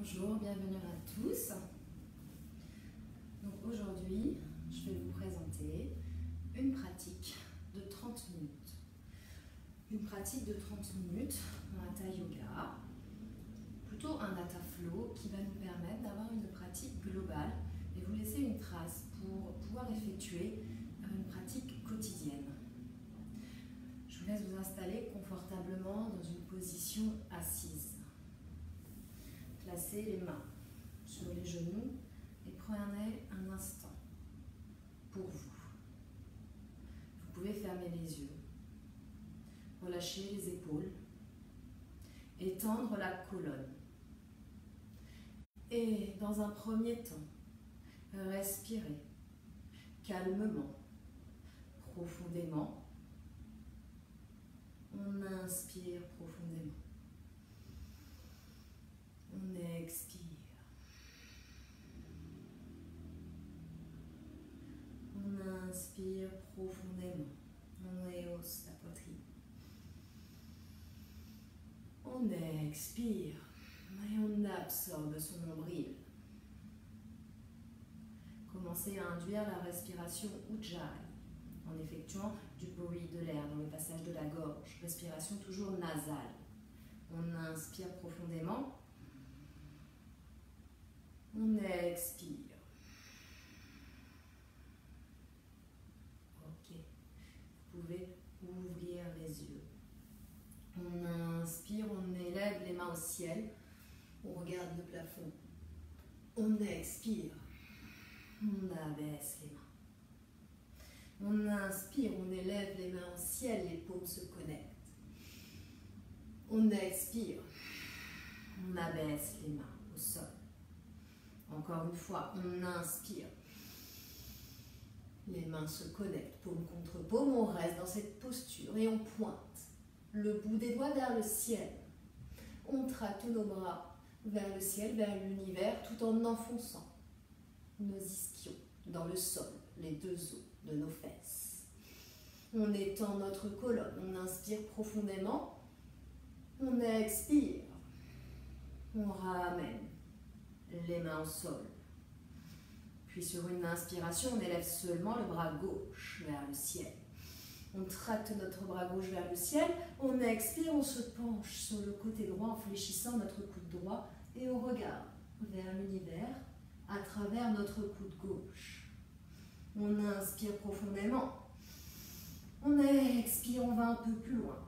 Bonjour, bienvenue à tous. Donc aujourd'hui, je vais vous présenter une pratique de 30 minutes. Une pratique de 30 minutes en Hatha Yoga, plutôt un Hatha Flow qui va nous permettre d'avoir une pratique globale et vous laisser une trace pour pouvoir effectuer une pratique quotidienne. Je vous laisse vous installer confortablement dans une position assise. Placez les mains sur les genoux et prenez un instant pour vous. Vous pouvez fermer les yeux, relâcher les épaules, étendre la colonne. Et dans un premier temps, respirez calmement, profondément. On inspire profondément. On expire. On inspire profondément. On rehausse la poitrine. On expire et on absorbe son nombril. Commencez à induire la respiration Ujjayi en effectuant du bruit de l'air dans le passage de la gorge. Respiration toujours nasale. On inspire profondément. On expire. Ok. Vous pouvez ouvrir les yeux. On inspire, on élève les mains au ciel. On regarde le plafond. On expire. On abaisse les mains. On inspire, on élève les mains au ciel, les paumes se connectent. On expire. On abaisse les mains au sol. Encore une fois, on inspire. Les mains se connectent, paume contre paume. On reste dans cette posture et on pointe le bout des doigts vers le ciel. On tracte nos bras vers le ciel, vers l'univers, tout en enfonçant nos ischions dans le sol, les deux os de nos fesses. On étend notre colonne. On inspire profondément. On expire. On ramène les mains au sol. Puis sur une inspiration, on élève seulement le bras gauche vers le ciel. On tracte notre bras gauche vers le ciel. On expire, on se penche sur le côté droit en fléchissant notre coude droit et on regarde vers l'univers à travers notre coude gauche. On inspire profondément. On expire, on va un peu plus loin.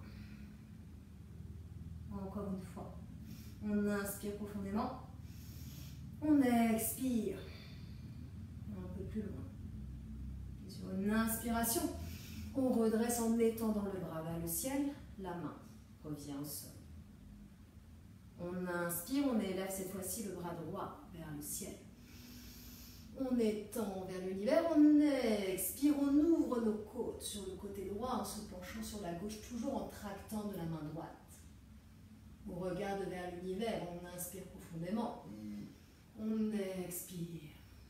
Encore une fois. On inspire profondément. On expire. Un peu plus loin. Et sur une inspiration, on redresse en étendant le bras vers le ciel. La main revient au sol. On inspire, on élève cette fois-ci le bras droit vers le ciel. On étend vers l'univers, on expire, on ouvre nos côtes sur le côté droit en se penchant sur la gauche, toujours en tractant de la main droite. On regarde vers l'univers, on inspire profondément. On expire.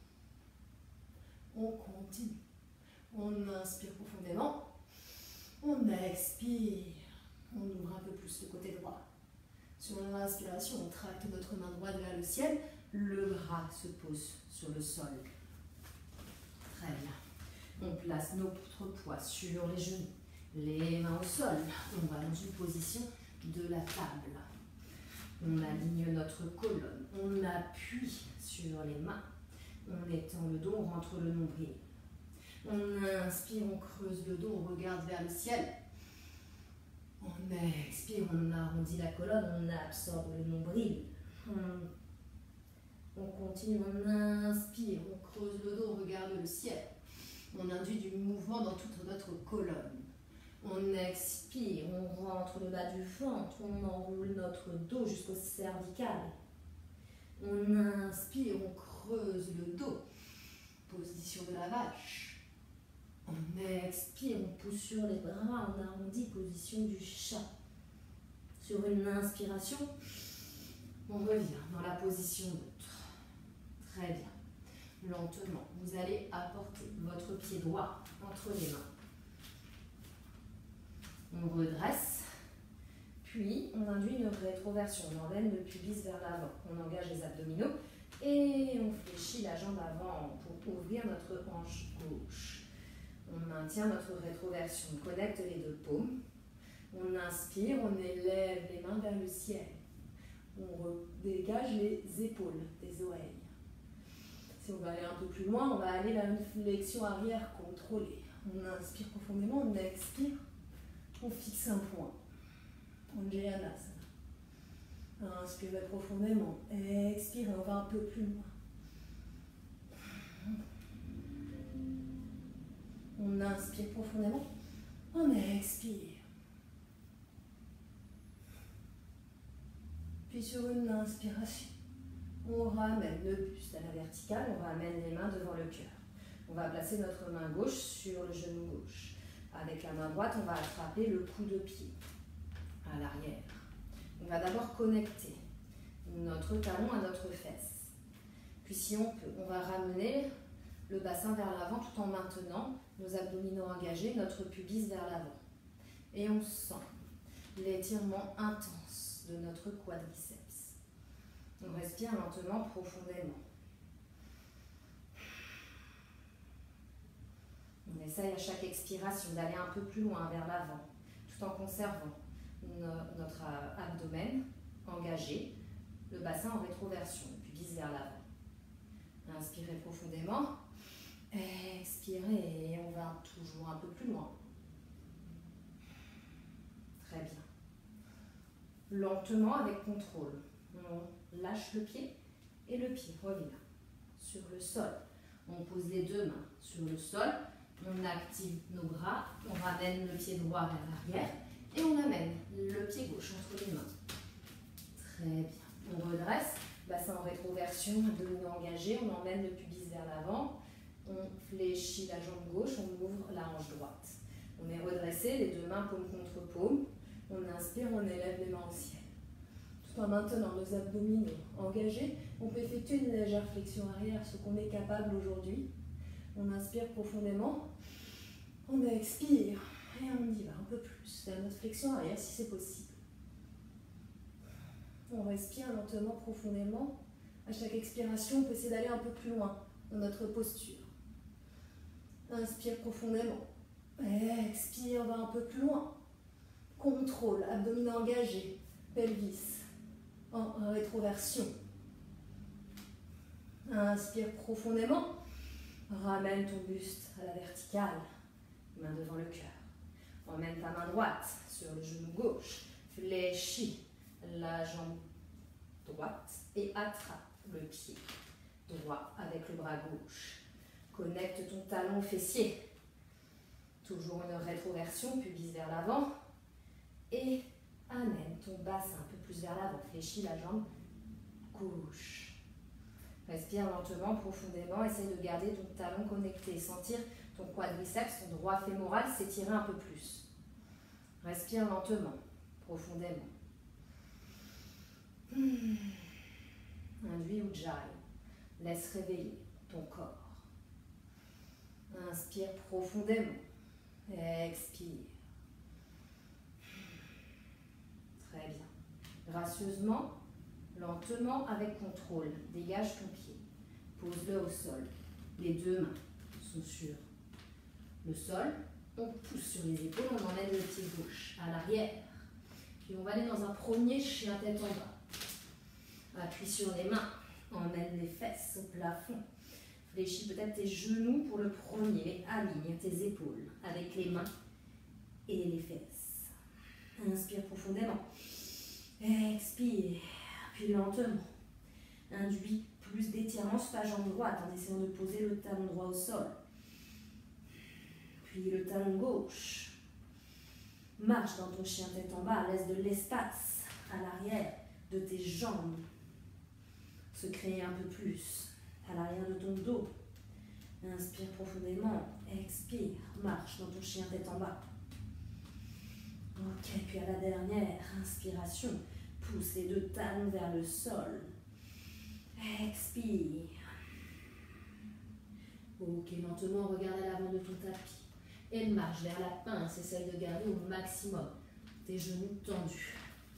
On continue. On inspire profondément. On expire. On ouvre un peu plus le côté droit. Sur l'inspiration, on tracte notre main droite vers le ciel. Le bras se pose sur le sol. Très bien. On place notre poids sur les genoux. Les mains au sol. On va dans une position de la table. On aligne notre colonne, on appuie sur les mains, on étend le dos, on rentre le nombril. On inspire, on creuse le dos, on regarde vers le ciel. On expire, on arrondit la colonne, on absorbe le nombril. On continue, on inspire, on creuse le dos, on regarde le ciel. On induit du mouvement dans toute notre colonne. On expire, on rentre le bas du ventre, on enroule notre dos jusqu'au cervical. On inspire, on creuse le dos. Position de la vache. On expire, on pousse sur les bras, on arrondit, position du chat. Sur une inspiration, on revient dans la position neutre. Très bien. Lentement, vous allez apporter votre pied droit entre les mains. On redresse, Puis, on induit une rétroversion. On emmène le pubis vers l'avant. On engage les abdominaux et on fléchit la jambe avant pour ouvrir notre hanche gauche. On maintient notre rétroversion. On connecte les deux paumes. On inspire, on élève les mains vers le ciel. On dégage les épaules des oreilles. Si on va aller un peu plus loin, on va aller vers une flexion arrière contrôlée. On inspire profondément, on expire, on fixe un point. On Jayasana. Inspirez profondément, expirez, on va un peu plus loin. On inspire profondément, on expire. Puis sur une inspiration, on ramène le buste à la verticale, on ramène les mains devant le cœur. On va placer notre main gauche sur le genou gauche. Avec la main droite, on va attraper le coup de pied à l'arrière. On va d'abord connecter notre talon à notre fesse. Puis si on peut, on va ramener le bassin vers l'avant tout en maintenant nos abdominaux engagés, notre pubis vers l'avant. Et on sent l'étirement intense de notre quadriceps. On respire lentement, profondément. On essaye à chaque expiration d'aller un peu plus loin vers l'avant, tout en conservant notre abdomen engagé, le bassin en rétroversion, le pubis vers l'avant. Inspirez profondément, expirez et on va toujours un peu plus loin. Très bien. Lentement, avec contrôle, on lâche le pied et le pied revient sur le sol. On pose les deux mains sur le sol, on active nos bras, on ramène le pied droit vers l'arrière et on amène le pied gauche entre les mains. Très bien. On redresse, bassin en rétroversion, abdominaux engagés, on emmène le pubis vers l'avant, on fléchit la jambe gauche, on ouvre la hanche droite. On est redressé, les deux mains paume contre paume. On inspire, on élève les mains au ciel. Tout en maintenant nos abdominaux engagés, on peut effectuer une légère flexion arrière, ce qu'on est capable aujourd'hui. On inspire profondément, on expire et on y va un peu plus vers notre flexion arrière si c'est possible. On respire lentement, profondément. À chaque expiration, on peut essayer d'aller un peu plus loin dans notre posture. Inspire profondément, expire, va un peu plus loin. Contrôle, abdominaux engagés, pelvis en rétroversion. Inspire profondément, ramène ton buste à la verticale, main devant le cœur. Emmène ta main droite sur le genou gauche, fléchis la jambe droite et attrape le pied droit avec le bras gauche. Connecte ton talon au fessier. Toujours une rétroversion, pubis vers l'avant. Et amène ton bassin un peu plus vers l'avant. Fléchis la jambe gauche. Respire lentement, profondément. Essaye de garder ton talon connecté. Sentir ton quadriceps, ton droit fémoral s'étirer un peu plus. Respire lentement, profondément. Induis Ujjayi. Laisse réveiller ton corps. Inspire profondément. Expire. Très bien. Gracieusement, lentement, avec contrôle, dégage ton pied. Pose-le au sol. Les deux mains sont sur le sol. On pousse sur les épaules, on emmène le pied gauche à l'arrière. Puis on va aller dans un premier chien tête en bas. Appuie sur les mains. Emmène les fesses au plafond. Fléchis peut-être tes genoux pour le premier. Aligne tes épaules avec les mains et les fesses. Inspire profondément. Expire. Puis lentement. Induis plus d'étirement sur ta jambe droite en essayant de poser le talon droit au sol. Puis le talon gauche. Marche dans ton chien tête en bas. Laisse de l'espace à l'arrière de tes jambes. Se créer un peu plus à l'arrière de ton dos. Inspire profondément, expire, marche dans ton chien tête en bas. Ok, puis à la dernière inspiration, pousse les deux talons vers le sol. Expire. Ok, lentement, regarde à l'avant de ton tapis. Et marche vers la pince, essaye de garder au maximum tes genoux tendus.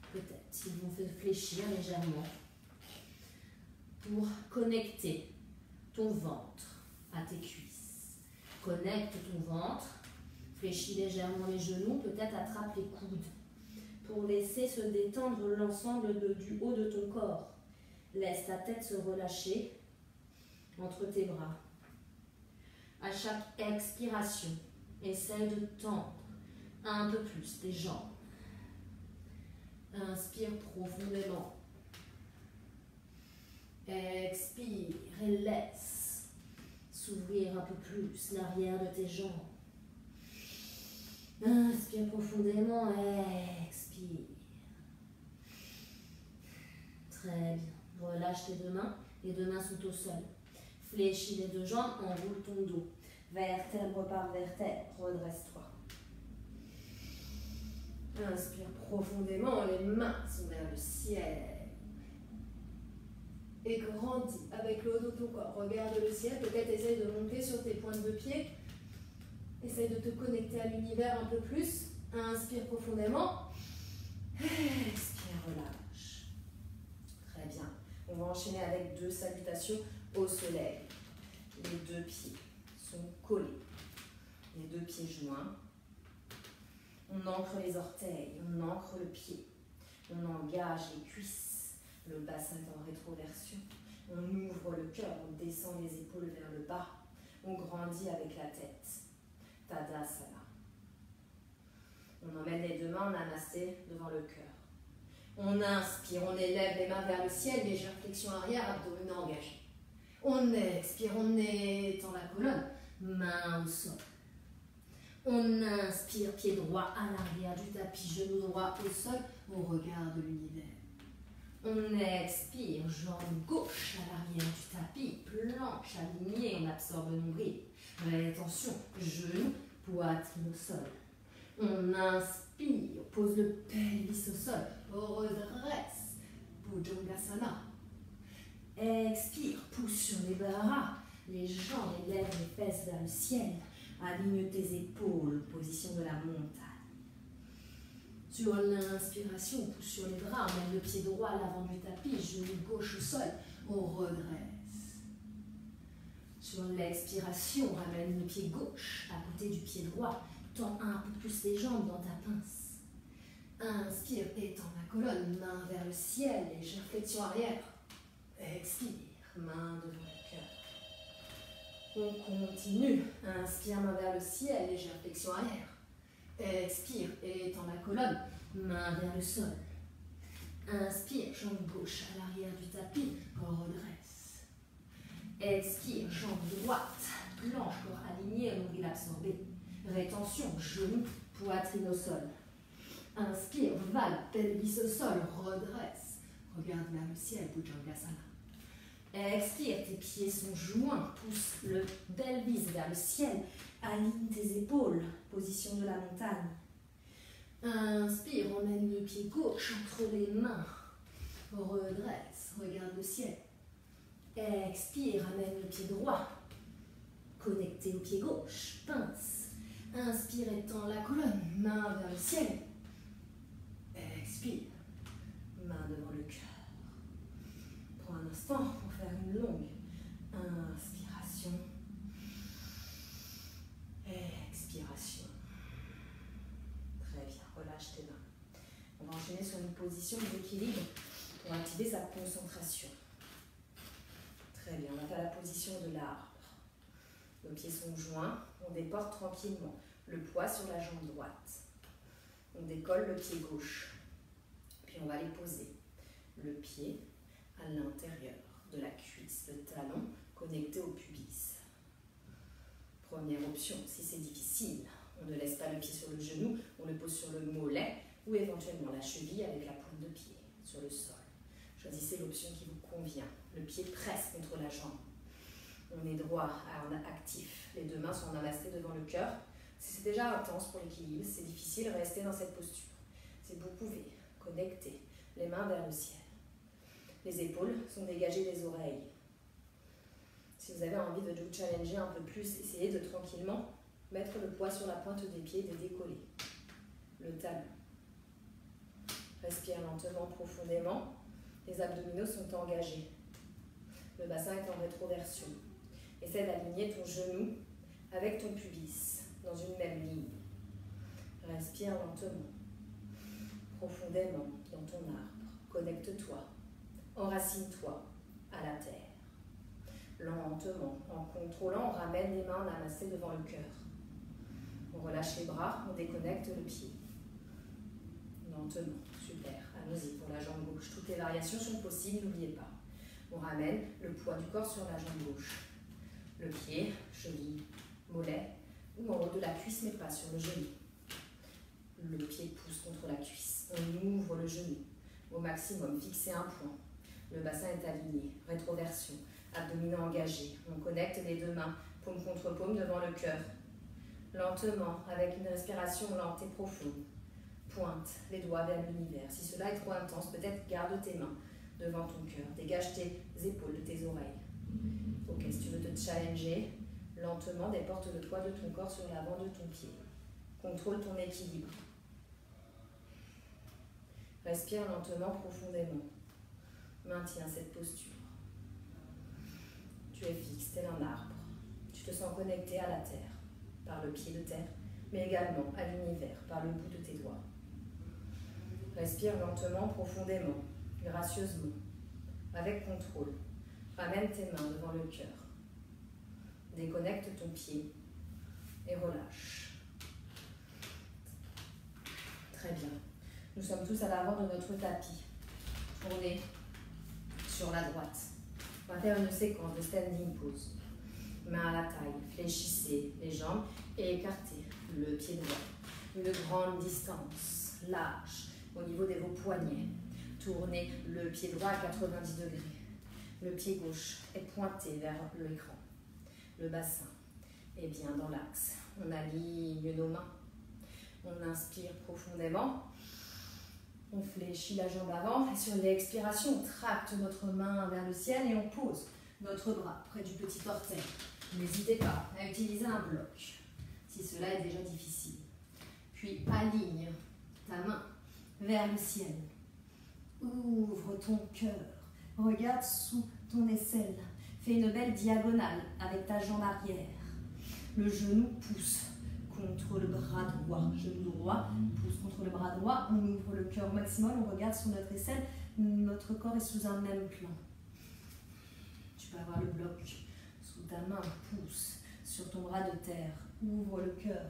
peut-être. Ils vont faire fléchir légèrement pour connecter ton ventre à tes cuisses. Connecte ton ventre, fléchis légèrement les genoux, peut-être attrape les coudes pour laisser se détendre l'ensemble du haut de ton corps. Laisse ta tête se relâcher entre tes bras. À chaque expiration, essaye de tendre un peu plus tes jambes. Inspire profondément. Expire et laisse s'ouvrir un peu plus l'arrière de tes jambes. Inspire profondément, expire. Très bien. Relâche tes deux mains. Les deux mains sont au sol. Fléchis les deux jambes, enroule ton dos. Vertèbre par vertèbre, redresse-toi. Inspire profondément, les mains sont vers le ciel. Et grandis avec le haut de ton corps. Regarde le ciel, peut-être essaye de monter sur tes pointes de pied. Essaye de te connecter à l'univers un peu plus. Inspire profondément. Expire, relâche. Très bien. On va enchaîner avec 2 salutations au soleil. Les 2 pieds sont collés. Les 2 pieds joints. On ancre les orteils, on ancre le pied. On engage les cuisses, le bassin en rétroversion. On ouvre le cœur, on descend les épaules vers le bas. On grandit avec la tête. Tadasana. On emmène les deux mains en namasté devant le cœur. On inspire, on élève les mains vers le ciel, légère flexion arrière, abdominaux engagés. On expire, on étend la colonne, main au sol. On inspire, pied droit à l'arrière du tapis, genou droit au sol, on regarde l'univers. On expire, jambe gauche à l'arrière du tapis, planche alignée, on absorbe le nombril. Rétention, genou, poitrine au sol. On inspire, pose le pelvis au sol, redresse, Bhujangasana. Expire, pousse sur les bras, les jambes, élève les fesses vers le ciel. Aligne tes épaules, position de la montagne. Sur l'inspiration, pousse sur les bras, mène le pied droit à l'avant du tapis, genou gauche au sol, on redresse. Sur l'expiration, ramène le pied gauche à côté du pied droit, tends un peu plus les jambes dans ta pince. Inspire, étends la colonne, main vers le ciel, légère flexion arrière. Expire, main devant le cœur. On continue. Inspire, main vers le ciel, légère flexion arrière. Expire, étends la colonne, main vers le sol. Inspire, jambe gauche à l'arrière du tapis, redresse. Expire, jambe droite, planche, corps aligné, nombril absorbé. Rétention, genou, poitrine au sol. Inspire, vague, pelvis au sol, redresse. Regarde vers le ciel, Bhujangasana. Expire, tes pieds sont joints, pousse le pelvis vers le ciel, aligne tes épaules, position de la montagne. Inspire, emmène le pied gauche entre les mains, redresse, regarde le ciel. Expire, amène le pied droit, connecté au pied gauche, pince. Inspire, étends la colonne, main vers le ciel. Expire, main devant le cœur. Prends un instant pour faire une longue inspiration. Expiration. Très bien, relâche tes mains. On va enchaîner sur une position d'équilibre pour activer sa concentration. Très bien, on va faire la position de l'arbre. Nos pieds sont joints, on déporte tranquillement le poids sur la jambe droite. On décolle le pied gauche, puis on va les poser. Le pied à l'intérieur de la cuisse, le talon connecté au pubis. Première option, si c'est difficile, on ne laisse pas le pied sur le genou, on le pose sur le mollet ou éventuellement la cheville avec la pointe de pied sur le sol. Choisissez l'option qui vous convient. Le pied presse contre la jambe. On est droit, on est actif. Les deux mains sont en namasté devant le cœur. Si c'est déjà intense pour l'équilibre, c'est difficile, restez dans cette posture. Si vous pouvez, connectez les mains vers le ciel. Les épaules sont dégagées des oreilles. Si vous avez envie de vous challenger un peu plus, essayez de tranquillement mettre le poids sur la pointe des pieds et de décoller le talon. Respire lentement, profondément. Les abdominaux sont engagés. Le bassin est en rétroversion. Essaie d'aligner ton genou avec ton pubis dans une même ligne. Respire lentement, profondément dans ton arbre. Connecte-toi, enracine-toi à la terre. Lentement, en contrôlant, on ramène les mains en amassé devant le cœur. On relâche les bras, on déconnecte le pied. Lentement, super. Allons-y pour la jambe gauche. Toutes les variations sont possibles, n'oubliez pas. On ramène le poids du corps sur la jambe gauche. Le pied, cheville, mollet, ou en haut de la cuisse, mais pas sur le genou. Le pied pousse contre la cuisse. On ouvre le genou au maximum, fixez un point. Le bassin est aligné, rétroversion, abdominaux engagés. On connecte les deux mains, paume contre paume devant le cœur. Lentement, avec une respiration lente et profonde. Pointe les doigts vers l'univers. Si cela est trop intense, peut-être garde tes mains devant ton cœur. Dégage tes épaules de tes oreilles. Ok, si tu veux te challenger, lentement déporte le poids de ton corps sur l'avant de ton pied. Contrôle ton équilibre. Respire lentement, profondément. Maintiens cette posture. Tu es fixe, tel un arbre. Tu te sens connecté à la terre, par le pied de terre, mais également à l'univers, par le bout de tes doigts. Respire lentement, profondément, gracieusement, avec contrôle. Ramène tes mains devant le cœur. Déconnecte ton pied et relâche. Très bien. Nous sommes tous à l'avant de notre tapis. Tournez sur la droite. On va faire une séquence de standing pose. Main à la taille, fléchissez les jambes et écartez le pied droit. Une grande distance, large, au niveau de vos poignets. Tournez le pied droit à 90 degrés. Le pied gauche est pointé vers l'écran. Le bassin est bien dans l'axe. On aligne nos mains. On inspire profondément. On fléchit la jambe avant et sur l'expiration, on tracte notre main vers le ciel et on pose notre bras près du petit orteil. N'hésitez pas à utiliser un bloc si cela est déjà difficile. Puis aligne ta main vers le ciel. Ouvre ton cœur. Regarde sous ton aisselle. Fais une belle diagonale avec ta jambe arrière. Le genou pousse contre le bras droit. Genou droit pousse contre le bras droit. On ouvre le cœur au maximum. On regarde sur notre aisselle. Notre corps est sous un même plan. Tu peux avoir le bloc sous ta main. Pousse sur ton bras de terre. Ouvre le cœur.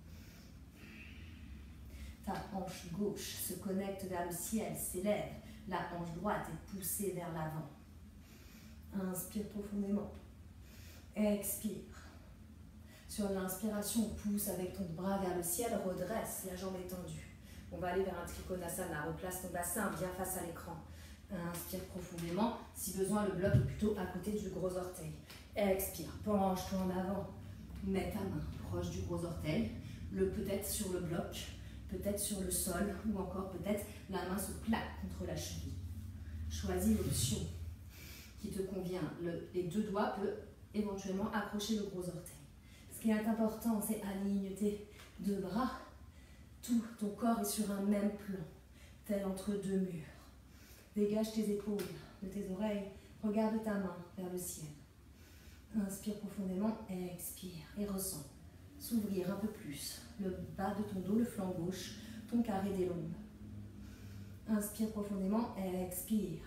Ta hanche gauche se connecte vers le ciel, s'élève. La hanche droite est poussée vers l'avant. Inspire profondément. Expire. Sur l'inspiration, pousse avec ton bras vers le ciel, redresse la jambe étendue. On va aller vers un Trikonasana. Replace ton bassin bien face à l'écran. Inspire profondément. Si besoin, le bloc est plutôt à côté du gros orteil. Expire. Penche-toi en avant. Mets ta main proche du gros orteil. Peut-être sur le bloc, peut-être sur le sol, ou encore peut-être la main se plaque contre la cheville. Choisis l'option qui te convient. Les deux doigts peuvent éventuellement accrocher le gros orteil. Ce qui est important, c'est aligne tes deux bras. Tout ton corps est sur un même plan, tel entre deux murs. Dégage tes épaules de tes oreilles. Regarde ta main vers le ciel. Inspire profondément, expire et ressens. S'ouvrir un peu plus. Le bas de ton dos, le flanc gauche, ton carré des lombes. Inspire profondément, expire.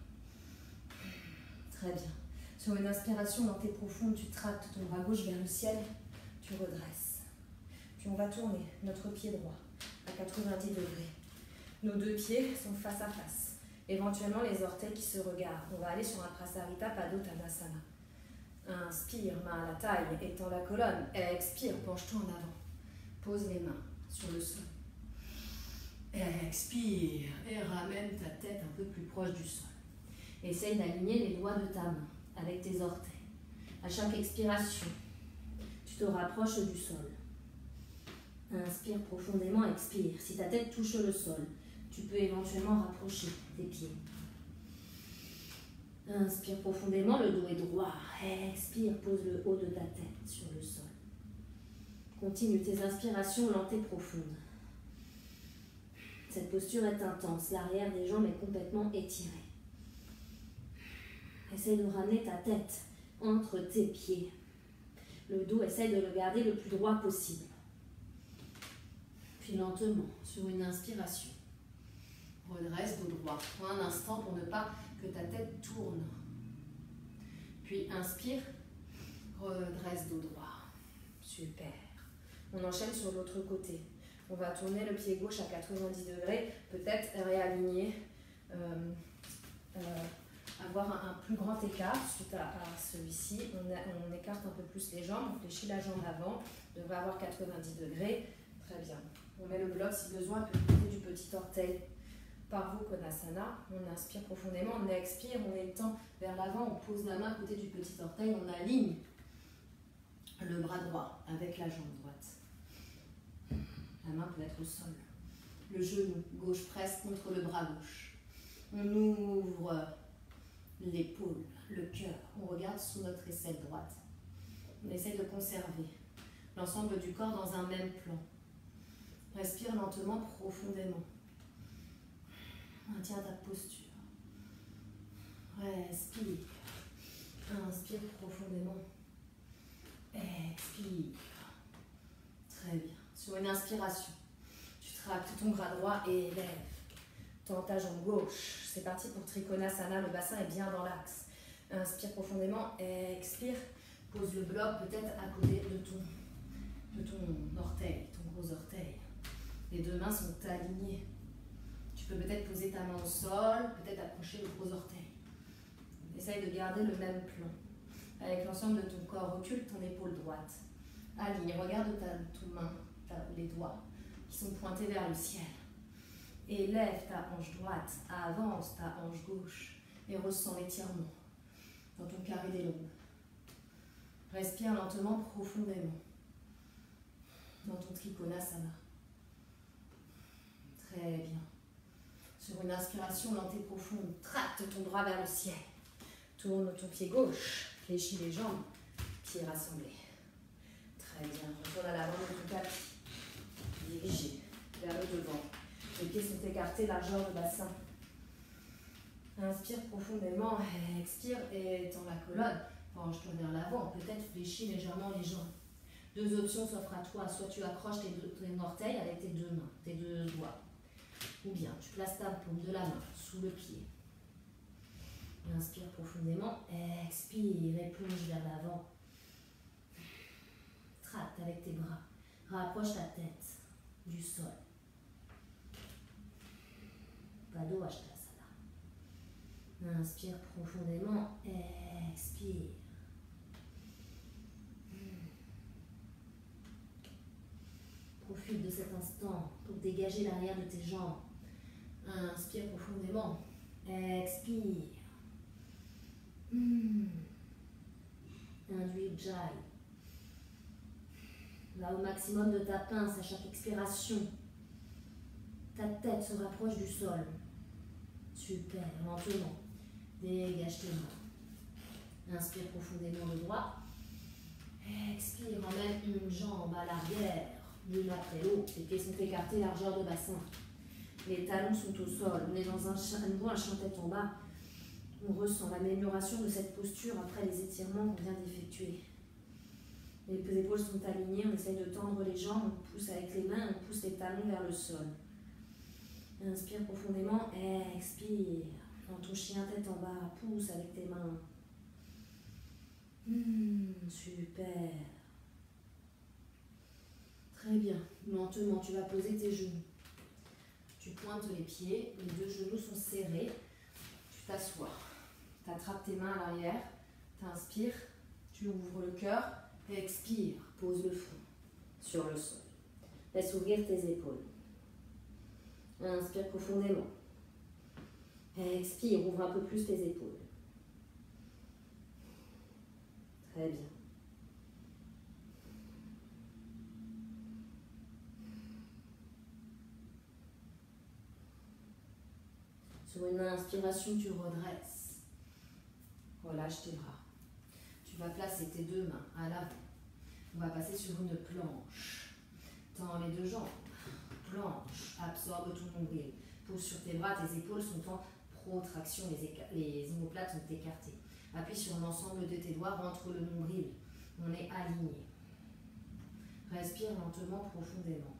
Très bien. Sur une inspiration lente et profonde, tu tractes ton bras gauche vers le ciel, tu redresses. Puis on va tourner notre pied droit à 90 degrés. Nos deux pieds sont face à face. Éventuellement les orteils qui se regardent. On va aller sur un Prasarita Padottanasana. Inspire, main à la taille, étends la colonne. Expire, penche-toi en avant. Pose les mains sur le sol. Expire et ramène ta tête un peu plus proche du sol. Essaye d'aligner les doigts de ta main avec tes orteils. À chaque expiration, tu te rapproches du sol. Inspire profondément, expire. Si ta tête touche le sol, tu peux éventuellement rapprocher tes pieds. Inspire profondément, le dos est droit. Expire, pose le haut de ta tête sur le sol. Continue tes inspirations lentes et profondes. Cette posture est intense. L'arrière des jambes est complètement étiré. Essaye de ramener ta tête entre tes pieds. Le dos, essaye de le garder le plus droit possible. Puis lentement, sur une inspiration, redresse dos droit. Prends un instant pour ne pas que ta tête tourne. Puis inspire, redresse dos droit. Super. On enchaîne sur l'autre côté. On va tourner le pied gauche à 90 degrés, peut-être réaligner, avoir un plus grand écart suite à celui-ci. On écarte un peu plus les jambes, on fléchit la jambe avant, on devrait avoir 90 degrés. Très bien. On met le bloc si besoin, à côté du petit orteil. Parvo Konasana, on inspire profondément, on expire, on étend vers l'avant, on pose la main à côté du petit orteil, on aligne le bras droit avec la jambe droite. La main peut être au sol. Le genou gauche presse contre le bras gauche. On ouvre l'épaule, le cœur. On regarde sous notre aisselle droite. On essaie de conserver l'ensemble du corps dans un même plan. Respire lentement, profondément. Maintiens ta posture. Respire. Inspire profondément. Expire. Très bien. Sur une inspiration, tu tractes ton bras droit et lève. Tends ta jambe gauche. C'est parti pour Trikonasana. Le bassin est bien dans l'axe. Inspire profondément. Expire. Pose le bloc peut-être à côté de ton orteil, ton gros orteil. Les deux mains sont alignées. Tu peux peut-être poser ta main au sol, peut-être approcher le gros orteil. Essaye de garder le même plan. Avec l'ensemble de ton corps, recule ton épaule droite. Aligne, regarde ton main, les doigts qui sont pointés vers le ciel. Et lève ta hanche droite, avance ta hanche gauche et ressens l'étirement dans ton carré des lombes. Respire lentement, profondément dans ton Trikonasana. Très bien. Sur une inspiration lente et profonde, tracte ton bras vers le ciel. Tourne ton pied gauche, fléchis les jambes, pieds rassemblés. Très bien. Retourne à l'avant de ton tapis. Dirigez vers le devant. Les pieds sont écartés, largeur de bassin. Inspire profondément, expire et étends la colonne. Penche-toi vers l'avant, peut-être fléchis légèrement les jambes. Deux options s'offrent à toi. Soit tu accroches tes orteils avec tes deux mains, tes deux doigts. Ou bien tu places ta paume de la main sous le pied. Inspire profondément, expire et plonge vers l'avant. Tracte avec tes bras. Rapproche ta tête du sol. Paddo Hastasana. Inspire profondément, expire. Profite de cet instant pour dégager l'arrière de tes jambes. Inspire profondément, expire. Induis Ujjayi. Va au maximum de ta pince à chaque expiration. Ta tête se rapproche du sol. Super, lentement. Dégage tes mains. Inspire profondément le droit. Expire, emmène une jambe à l'arrière, l'une après l'autre. Les pieds sont écartés, largeur de bassin. Les talons sont au sol. On est dans un chant tête en bas. On ressent l'amélioration de cette posture après les étirements qu'on vient d'effectuer. Les épaules sont alignées, on essaye de tendre les jambes, on pousse avec les mains, on pousse les talons vers le sol. Inspire profondément, expire. Dans ton chien tête en bas, pousse avec tes mains. Super. Très bien. Lentement, tu vas poser tes genoux. Tu pointes les pieds, les deux genoux sont serrés. Tu t'assois. Tu attrapes tes mains à l'arrière. Tu inspires, tu ouvres le cœur. Expire, pose le front sur le sol. Laisse ouvrir tes épaules. Inspire profondément. Expire, ouvre un peu plus tes épaules. Très bien. Sur une inspiration, tu redresses. Relâche tes bras. Tu vas placer tes deux mains à l'avant. On va passer sur une planche. Tends les deux jambes. Planche, absorbe ton nombril. Pose sur tes bras, tes épaules sont en protraction, les omoplates sont écartées. Appuie sur l'ensemble de tes doigts, rentre le nombril. On est aligné. Respire lentement, profondément.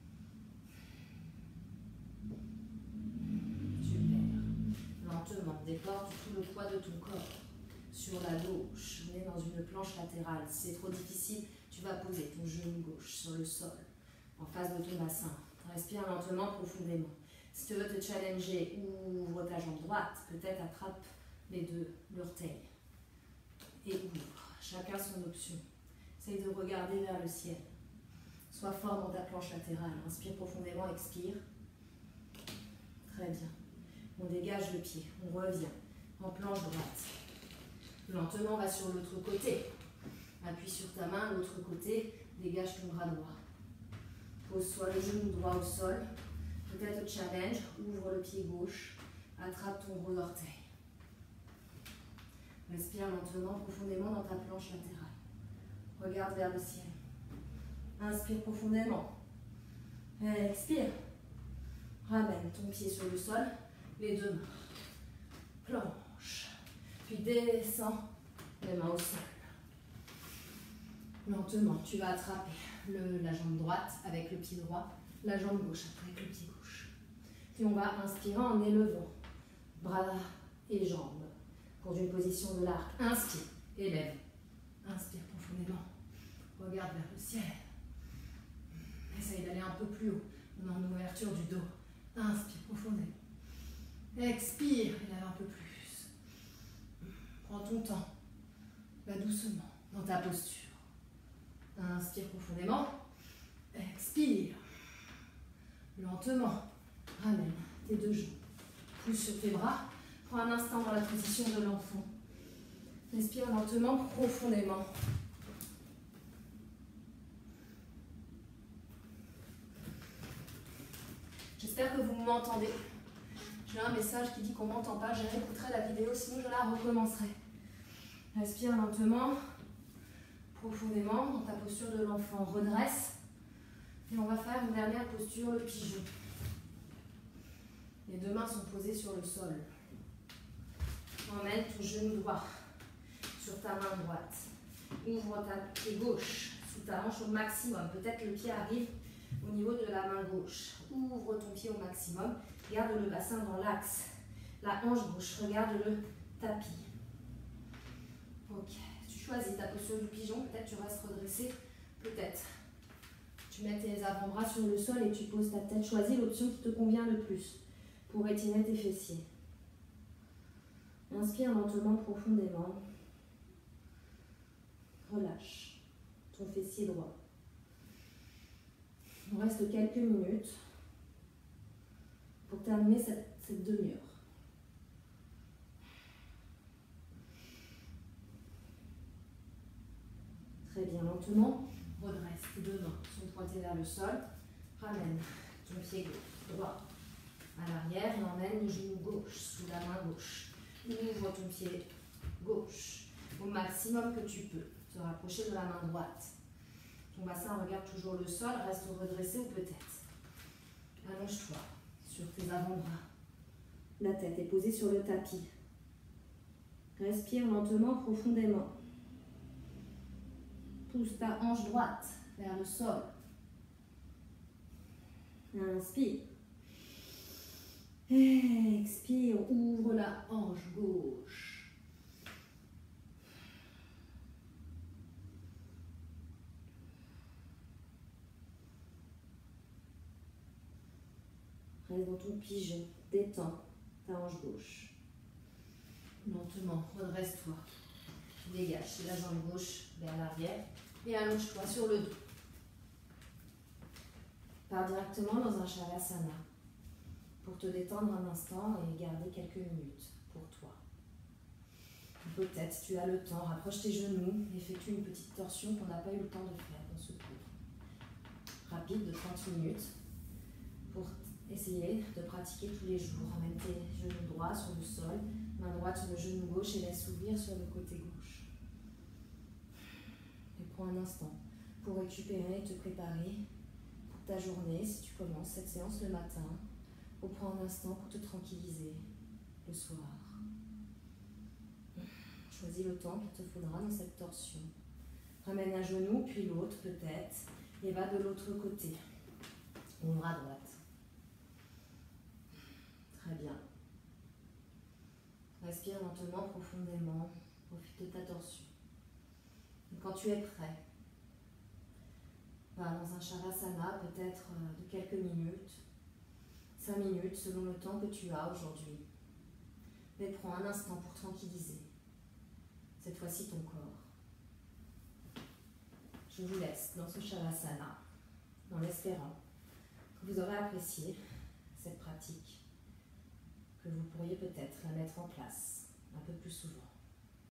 Super. Lentement, déporte tout le poids de ton corps sur la gauche. On est dans une planche latérale. Si c'est trop difficile, tu vas poser ton genou gauche sur le sol, en face de ton bassin. Respire lentement, profondément. Si tu veux te challenger, ouvre ta jambe droite. Peut-être attrape les deux l'orteil. Et ouvre. Chacun son option. Essaye de regarder vers le ciel. Sois fort dans ta planche latérale. Inspire profondément, expire. Très bien. On dégage le pied. On revient en planche droite. Lentement, on va sur l'autre côté. Appuie sur ta main, l'autre côté. Dégage ton bras droit. Pose soit le genou droit au sol. Peut-être challenge. Ouvre le pied gauche. Attrape ton gros orteil. Respire lentement, profondément dans ta planche latérale. Regarde vers le ciel. Inspire profondément. Expire. Ramène ton pied sur le sol. Les deux mains. Planche. Puis descends les mains au sol. Lentement, tu vas attraper la jambe droite avec le pied droit. La jambe gauche avec le pied gauche. Puis on va inspirer en élevant. Bras et jambes. Pour une position de l'arc. Inspire. Élève. Inspire profondément. Regarde vers le ciel. Essaye d'aller un peu plus haut. On a une ouverture du dos. Inspire profondément. Expire. Élève un peu plus. Prends ton temps. Va doucement dans ta posture. Inspire profondément. Expire. Lentement. Ramène tes deux jambes. Pousse sur tes bras. Prends un instant dans la position de l'enfant. Respire lentement, profondément. J'espère que vous m'entendez. J'ai un message qui dit qu'on ne m'entend pas. Je réécouterai la vidéo, sinon je la recommencerai. Respire lentement, profondément dans ta posture de l'enfant. Redresse. Et on va faire une dernière posture, le pigeon. Les deux mains sont posées sur le sol. Emmène ton genou droit sur ta main droite. Ouvre ta pied gauche sous ta hanche au maximum. Peut-être le pied arrive au niveau de la main gauche. Ouvre ton pied au maximum. Garde le bassin dans l'axe. La hanche gauche. Regarde le tapis. Ok. Tu choisis ta posture du pigeon. Peut-être tu restes redressé. Peut-être. Tu mets tes avant-bras sur le sol et tu poses ta tête. Choisis l'option qui te convient le plus pour étirer tes fessiers. Inspire lentement, profondément. Relâche ton fessier droit. Il nous reste quelques minutes pour terminer cette demi-heure. Très bien, lentement. Redresse, tes deux mains sont pointées vers le sol. Ramène ton pied droit à l'arrière et emmène le genou gauche sous la main gauche. Ouvre ton pied gauche au maximum que tu peux. Te rapprocher de la main droite. Ton bassin regarde toujours le sol, reste redressé ou peut-être. Allonge-toi sur tes avant-bras. La tête est posée sur le tapis. Respire lentement, profondément. Pousse ta hanche droite vers le sol. Inspire. Expire, ouvre la hanche gauche. Reste dans ton pigeon, détends ta hanche gauche. Lentement, redresse-toi. Dégage la jambe gauche vers l'arrière et allonge-toi sur le dos. Pars directement dans un Shavasana pour te détendre un instant et garder quelques minutes pour toi. Peut-être, si tu as le temps, rapproche tes genoux, effectue une petite torsion qu'on n'a pas eu le temps de faire dans ce cours. Rapide de 30 minutes pour essayer de pratiquer tous les jours. Emmène tes genoux droits sur le sol, main droite sur le genou gauche et laisse ouvrir sur le côté gauche. Et prends un instant pour récupérer et te préparer pour ta journée, si tu commences cette séance le matin, reprends un instant pour te tranquilliser le soir. Choisis le temps qu'il te faudra dans cette torsion. Ramène un genou, puis l'autre peut-être, et va de l'autre côté. Ouvre à droite. Très bien. Respire lentement, profondément. Profite de ta torsion. Et quand tu es prêt, va dans un Shavasana, peut-être de quelques minutes, 5 minutes selon le temps que tu as aujourd'hui. Mais prends un instant pour tranquilliser, cette fois-ci ton corps. Je vous laisse dans ce Shavasana, en espérant que vous aurez apprécié cette pratique, que vous pourriez peut-être la mettre en place un peu plus souvent.